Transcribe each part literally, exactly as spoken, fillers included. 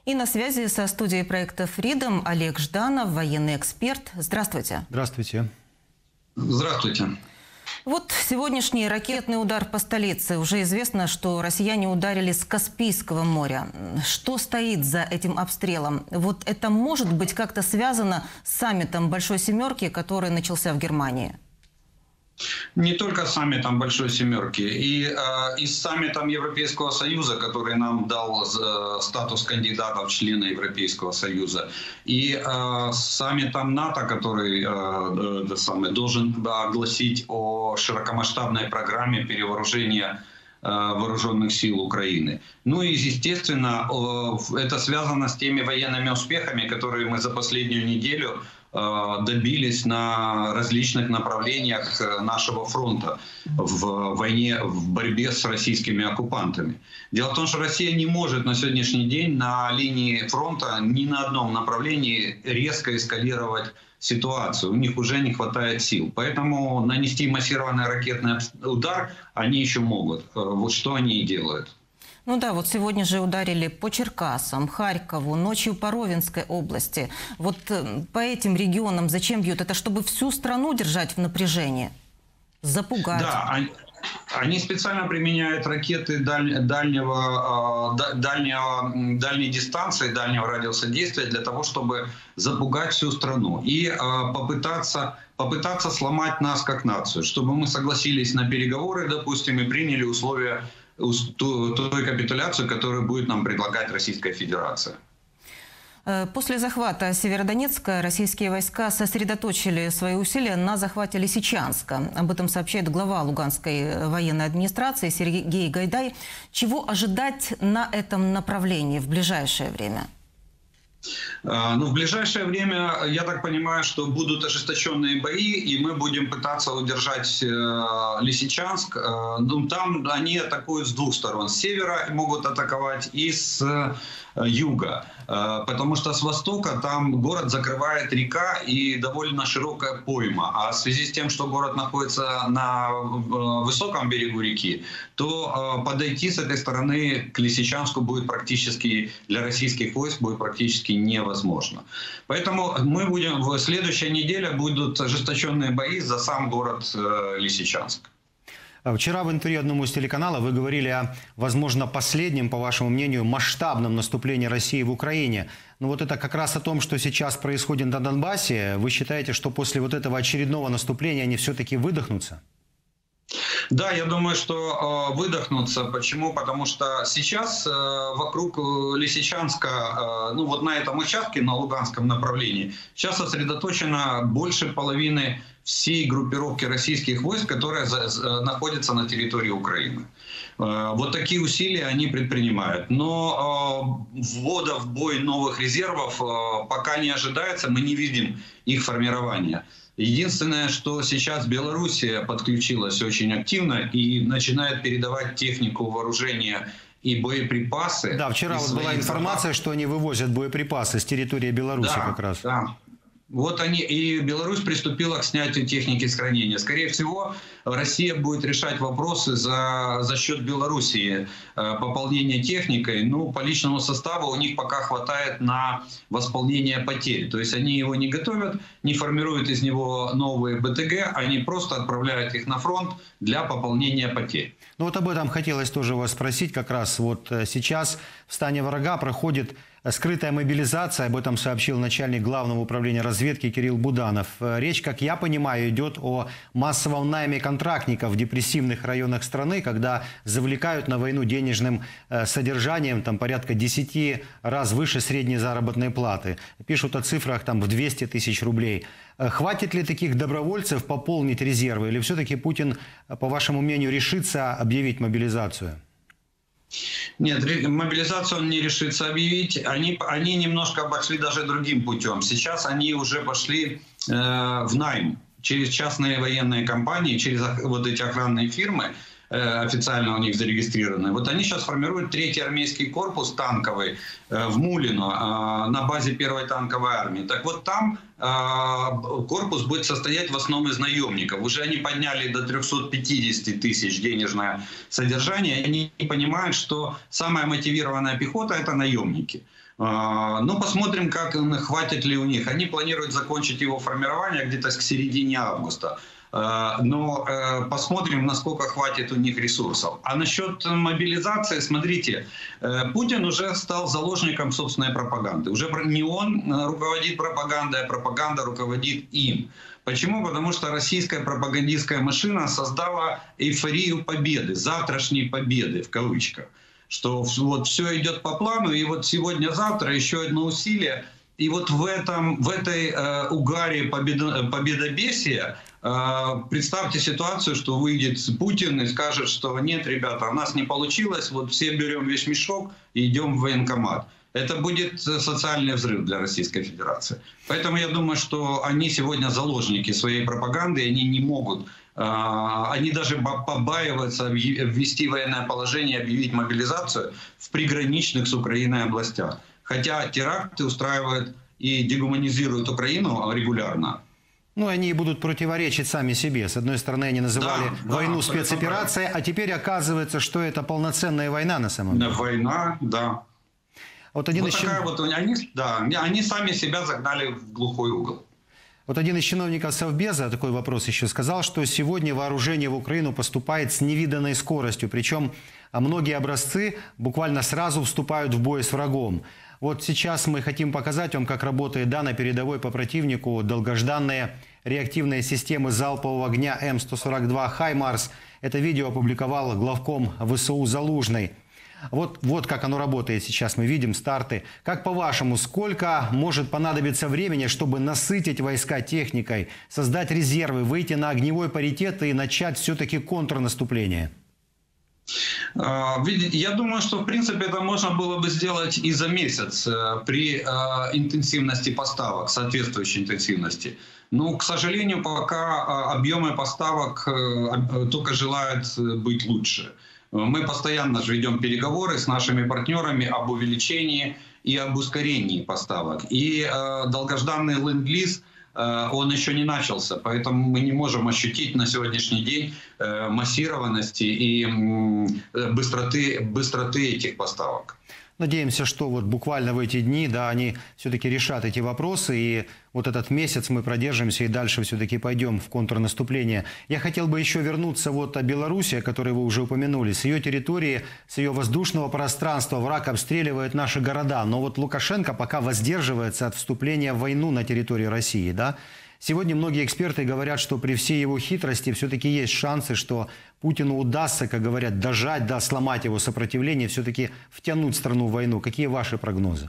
И на связи со студией проекта Freedom Олег Жданов, военный эксперт. Здравствуйте. Здравствуйте. Здравствуйте. Вот сегодняшний ракетный удар по столице. Уже известно, что россияне ударили с Каспийского моря. Что стоит за этим обстрелом? Вот это может быть как-то связано с саммитом Большой Семерки, который начался в Германии? Не только с саммитом Большой Семерки, и, э, и с саммитом Европейского Союза, который нам дал э, статус кандидата в члены Европейского Союза, и э, с саммитом НАТО, который э, э, самый, должен огласить о широкомасштабной программе перевооружения э, вооруженных сил Украины. Ну и, естественно, э, это связано с теми военными успехами, которые мы за последнюю неделю добились на различных направлениях нашего фронта в войне, в борьбе с российскими оккупантами. Дело в том, что Россия не может на сегодняшний день на линии фронта ни на одном направлении резко эскалировать ситуацию. У них уже не хватает сил. Поэтому нанести массированный ракетный удар они еще могут. Вот что они и делают. Ну да, вот сегодня же ударили по Черкасам, Харькову, ночью по Ровенской области. Вот по этим регионам зачем бьют? Это чтобы всю страну держать в напряжении? Запугать? Да, они, они специально применяют ракеты даль, дальнего, дальнего, дальней дистанции, дальнего радиуса действия для того, чтобы запугать всю страну и попытаться, попытаться сломать нас как нацию, чтобы мы согласились на переговоры, допустим, и приняли условия той капитуляцию, которую будет нам предлагать Российская Федерация. После захвата Северодонецка российские войска сосредоточили свои усилия на захвате Лисичанска. Об этом сообщает глава Луганской военной администрации Сергей Гайдай. Чего ожидать на этом направлении в ближайшее время? Ну, в ближайшее время, я так понимаю, что будут ожесточенные бои, и мы будем пытаться удержать э, Лисичанск. Э, ну, там они атакуют с двух сторон. С севера могут атаковать и с э, юга. Э, потому что с востока там город закрывает река и довольно широкая пойма. А в связи с тем, что город находится на э, высоком берегу реки, то э, подойти с этой стороны к Лисичанску будет практически, для российских войск будет практически невозможно. Поэтому мы будем, в следующей неделе будут ожесточенные бои за сам город э, Лисичанск. Вчера в интервью одному из телеканалов вы говорили о, возможно, последнем, по вашему мнению, масштабном наступлении России в Украине. Но вот это как раз о том, что сейчас происходит на Донбассе. Вы считаете, что после вот этого очередного наступления они все-таки выдохнутся? Да, я думаю, что э, выдохнутся. Почему? Потому что сейчас э, вокруг Лисичанска, э, ну вот на этом участке, на Луганском направлении, сейчас сосредоточено больше половины всей группировки российских войск, которые за, за, находятся на территории Украины. Э, вот такие усилия они предпринимают. Но э, ввода в бой новых резервов э, пока не ожидается, мы не видим их формирования. Единственное, что сейчас Белоруссия подключилась очень активно и начинает передавать технику, вооружения и боеприпасы. Да, вчера вот была информация, что они вывозят боеприпасы с территории Беларуси, да, как раз. Да. Вот они, и Беларусь приступила к снятию техники с хранения. Скорее всего, Россия будет решать вопросы за, за счет Белоруссии, э, пополнения техникой. Ну, по личному составу у них пока хватает на восполнение потерь. То есть они его не готовят, не формируют из него новые БТГ, они просто отправляют их на фронт для пополнения потерь. Ну вот об этом хотелось тоже вас спросить. Как раз вот сейчас в стане врага проходит скрытая мобилизация, об этом сообщил начальник Главного управления разведки Кирилл Буданов. Речь, как я понимаю, идет о массовом найме контрактников в депрессивных районах страны, когда завлекают на войну денежным содержанием там, порядка десяти раз выше средней заработной платы. Пишут о цифрах там, в двести тысяч рублей. Хватит ли таких добровольцев пополнить резервы? Или все-таки Путин, по вашему мнению, решится объявить мобилизацию? Нет, мобилизацию он не решится объявить. Они, они немножко обошли даже другим путем. Сейчас они уже пошли э, в найм через частные военные компании, через вот эти охранные фирмы. официально у них зарегистрированы. Вот они сейчас формируют третий армейский корпус танковый в Мулино на базе первой танковой армии. Так вот там корпус будет состоять в основном из наемников. Уже они подняли до трёхсот пятидесяти тысяч денежное содержание. И они понимают, что самая мотивированная пехота – это наемники. Ну, посмотрим, как хватит ли у них. Они планируют закончить его формирование где-то к середине августа. Но посмотрим, насколько хватит у них ресурсов. А насчет мобилизации, смотрите, Путин уже стал заложником собственной пропаганды. Уже не он руководит пропагандой, а пропаганда руководит им. Почему? Потому что российская пропагандистская машина создала эйфорию победы, завтрашней победы в кавычках. Что вот все идет по плану, и вот сегодня-завтра еще одно усилие. И вот в, этом, в этой э, угаре победо, победобесия э, представьте ситуацию, что выйдет Путин и скажет, что нет, ребята, у нас не получилось, вот все берем вещмешок и идем в военкомат. Это будет социальный взрыв для Российской Федерации. Поэтому я думаю, что они сегодня заложники своей пропаганды, и они не могут, э, они даже побаиваются ввести военное положение, объявить мобилизацию в приграничных с Украиной областях. Хотя теракты устраивают и дегуманизируют Украину регулярно. Ну, они будут противоречить сами себе. С одной стороны, они называли да, войну да, спецоперацией, а теперь оказывается, что это полноценная война на самом деле. Война, да. Вот, один вот из такая чин... вот, они, да, они сами себя загнали в глухой угол. Вот один из чиновников Совбеза, такой вопрос еще сказал, что сегодня вооружение в Украину поступает с невиданной скоростью. Причем многие образцы буквально сразу вступают в бой с врагом. Вот сейчас мы хотим показать вам, как работает, да, на передовой по противнику долгожданные реактивные системы залпового огня М сто сорок два «Хаймарс». Это видео опубликовал главком ВСУ Залужный. Вот, вот как оно работает сейчас, мы видим старты. Как по-вашему, сколько может понадобиться времени, чтобы насытить войска техникой, создать резервы, выйти на огневой паритет и начать все-таки контрнаступление? Я думаю, что в принципе это можно было бы сделать и за месяц при интенсивности поставок, соответствующей интенсивности. Но, к сожалению, пока объемы поставок только желают быть лучше. Мы постоянно же ведем переговоры с нашими партнерами об увеличении и об ускорении поставок. И долгожданный ленд-лиз, он еще не начался, поэтому мы не можем ощутить на сегодняшний день массированности и быстроты, быстроты этих поставок. Надеемся, что вот буквально в эти дни, да, они все-таки решат эти вопросы, и вот этот месяц мы продержимся и дальше все-таки пойдем в контрнаступление. Я хотел бы еще вернуться вот о Беларуси, о которой вы уже упомянули. С ее территории, с ее воздушного пространства враг обстреливает наши города, но вот Лукашенко пока воздерживается от вступления в войну на территории России, да? Сегодня многие эксперты говорят, что при всей его хитрости все-таки есть шансы, что Путину удастся, как говорят, дожать, да, сломать его сопротивление, все-таки втянуть страну в войну. Какие ваши прогнозы?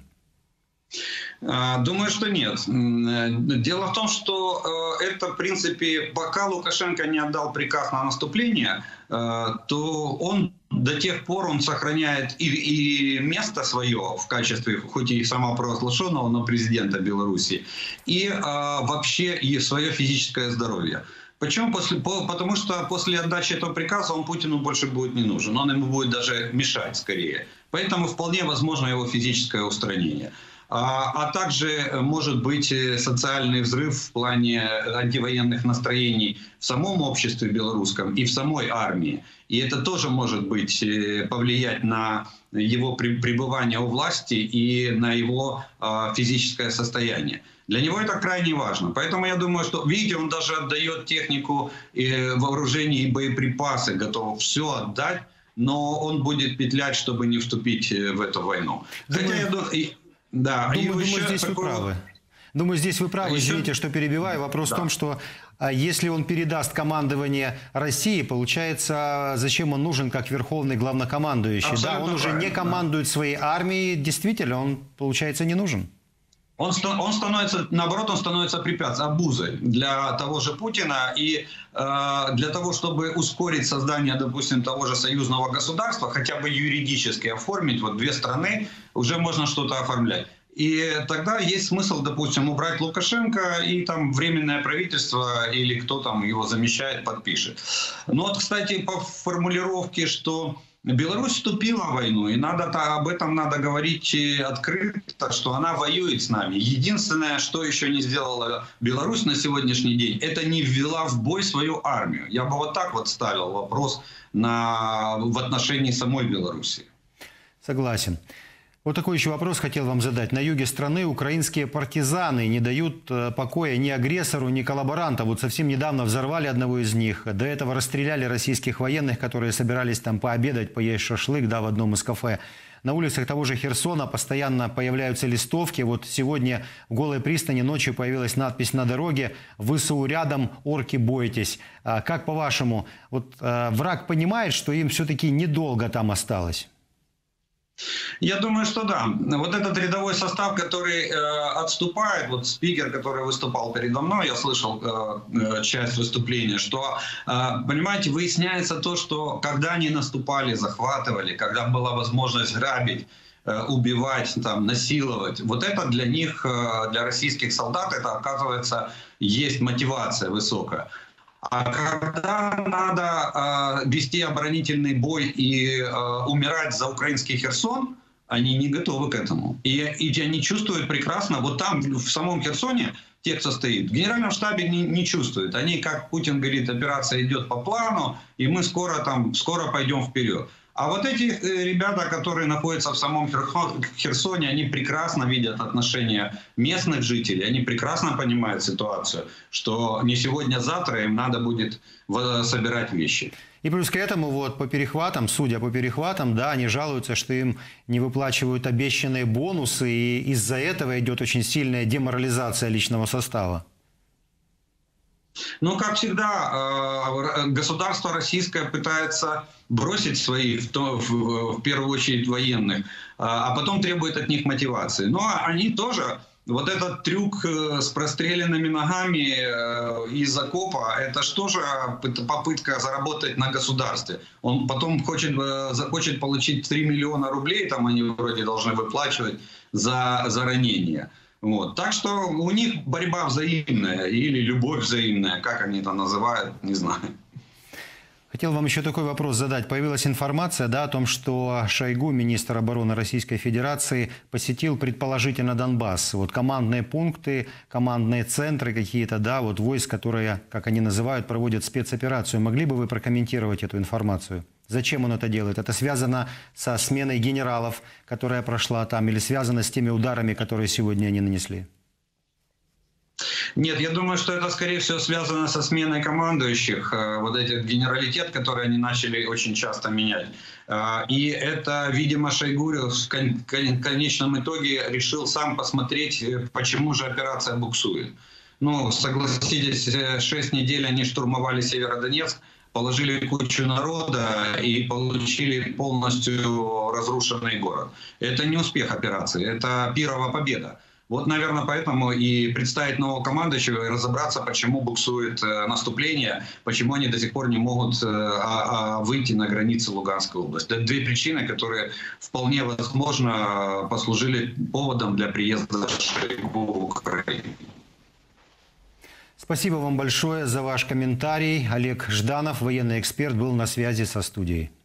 Думаю, что нет. Дело в том, что это, в принципе, пока Лукашенко не отдал приказ на наступление, то он до тех пор он сохраняет и, и место свое в качестве, хоть и самопровозглашенного, но президента Беларуси, и а, вообще и свое физическое здоровье. Почему? После, по, потому что после отдачи этого приказа он Путину больше будет не нужен. Он ему будет даже мешать скорее. Поэтому вполне возможно его физическое устранение. А, а также может быть социальный взрыв в плане антивоенных настроений в самом обществе белорусском и в самой армии. И это тоже может быть повлиять на его пребывание у власти и на его а, физическое состояние. Для него это крайне важно. Поэтому я думаю, что, видите, он даже отдает технику, и вооружение и боеприпасы, готов все отдать, но он будет петлять, чтобы не вступить в эту войну. Думаю, Хотя я думаю... Да, думаю, и думаю еще здесь такого... вы правы. Думаю, здесь вы правы, а извините, еще... что перебиваю. Вопрос да. в том, что а, если он передаст командование России, получается, зачем он нужен как верховный главнокомандующий? Абсолютно да, он уже не командует да. своей армией, действительно, он, получается, не нужен. Он, он становится, наоборот, он становится препятствием, обузой для того же Путина. И э, для того, чтобы ускорить создание, допустим, того же союзного государства, хотя бы юридически оформить, вот две страны, уже можно что-то оформлять. И тогда есть смысл, допустим, убрать Лукашенко, и там временное правительство или кто там его замещает, подпишет. Но вот, кстати, по формулировке, что Беларусь вступила в войну, и надо, об этом надо говорить открыто, что она воюет с нами. Единственное, что еще не сделала Беларусь на сегодняшний день, это не ввела в бой свою армию. Я бы вот так вот ставил вопрос на, в отношении самой Беларуси. Согласен. Вот такой еще вопрос хотел вам задать. На юге страны украинские партизаны не дают покоя ни агрессору, ни коллаборанту. Вот совсем недавно взорвали одного из них. До этого расстреляли российских военных, которые собирались там пообедать, поесть шашлык, да, в одном из кафе. На улицах того же Херсона постоянно появляются листовки. Вот сегодня в Голой пристани ночью появилась надпись на дороге «ВСУ рядом, орки бойтесь». Как по-вашему, вот враг понимает, что им все-таки недолго там осталось? Я думаю, что да. Вот этот рядовой состав, который э, отступает, вот спикер, который выступал передо мной, я слышал э, часть выступления, что, э, понимаете, выясняется то, что когда они наступали, захватывали, когда была возможность грабить, э, убивать, там, насиловать, вот это для них, э, для российских солдат, это, оказывается, есть мотивация высокая. А когда надо э, вести оборонительный бой и э, умирать за украинский Херсон, они не готовы к этому. И, и они чувствуют прекрасно, вот там, в самом Херсоне, те, кто стоит, в генеральном штабе не, не чувствуют. Они, как Путин говорит, операция идет по плану, и мы скоро, там, скоро пойдем вперед. А вот эти ребята, которые находятся в самом Херсоне, они прекрасно видят отношения местных жителей, они прекрасно понимают ситуацию, что не сегодня, а завтра им надо будет собирать вещи. И плюс к этому, вот по перехватам, судя по перехватам, да, они жалуются, что им не выплачивают обещанные бонусы, и из-за этого идет очень сильная деморализация личного состава. Ну, как всегда, государство российское пытается бросить своих, в первую очередь военных, а потом требует от них мотивации. Но они тоже, вот этот трюк с простреленными ногами из окопа, это же тоже попытка заработать на государстве. Он потом хочет, захочет получить три миллиона рублей, там они вроде должны выплачивать за, за ранение. Вот. Так что у них борьба взаимная или любовь взаимная, как они это называют, не знаю. Хотел вам еще такой вопрос задать. Появилась информация, да, о том, что Шойгу, министр обороны Российской Федерации, посетил предположительно Донбасс. Вот командные пункты, командные центры какие-то, да, вот войск, которые, как они называют, проводят спецоперацию. Могли бы вы прокомментировать эту информацию? Зачем он это делает? Это связано со сменой генералов, которая прошла там, или связано с теми ударами, которые сегодня они нанесли? Нет, я думаю, что это, скорее всего, связано со сменой командующих, вот этот генералитет, который они начали очень часто менять. И это, видимо, Шойгу в конечном итоге решил сам посмотреть, почему же операция буксует. Ну, согласитесь, шесть недель они штурмовали Северодонецк, положили кучу народа и получили полностью разрушенный город. Это не успех операции, это пирова победа. Вот, наверное, поэтому и представить нового командующего и разобраться, почему буксует наступление, почему они до сих пор не могут а, а, выйти на границы Луганской области. Это две причины, которые вполне возможно послужили поводом для приезда Шойгу в Украину. Спасибо вам большое за ваш комментарий. Олег Жданов, военный эксперт, был на связи со студией.